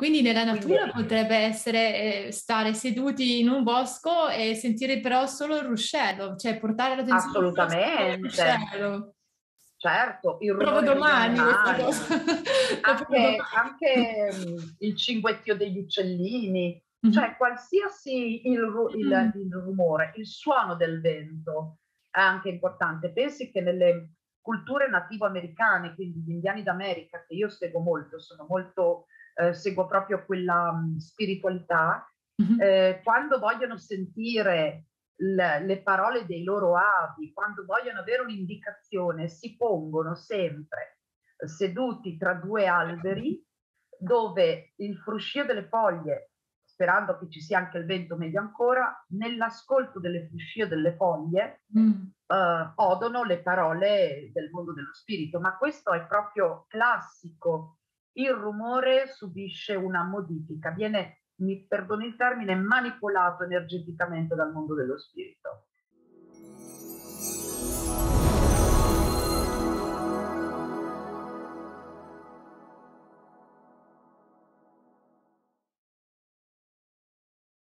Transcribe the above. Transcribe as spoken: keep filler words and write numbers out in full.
Quindi nella Quindi natura potrebbe essere, ehm, stare seduti in un bosco e sentire però solo il ruscello, cioè portare l'attenzione solo sul Assolutamente. ruscello. Certo, il Provo rumore degli domani questa cosa. animali, Lo provo anche domani. anche, mhmm, il cinguettio degli uccellini, Mh-mh. cioè qualsiasi il ru il Mh. il rumore, il suono del vento è anche importante. Pensi che nelle culture nativo americane, quindi gli indiani d'America, che io seguo molto, sono molto ehm, seguo proprio quella, mhmm, spiritualità, Mh-mh. ehm, quando vogliono sentire l le parole dei loro avi, quando vogliono avere un'indicazione, si pongono sempre seduti tra due alberi, dove il fruscio delle foglie, sperando che ci sia anche il vento meglio ancora, nell'ascolto delle fruscio delle foglie, Mh. uhm, odono le parole del mondo dello spirito, ma questo è proprio classico. Il rumore subisce una modifica, viene, mi perdoni il termine, manipolato energeticamente dal mondo dello spirito.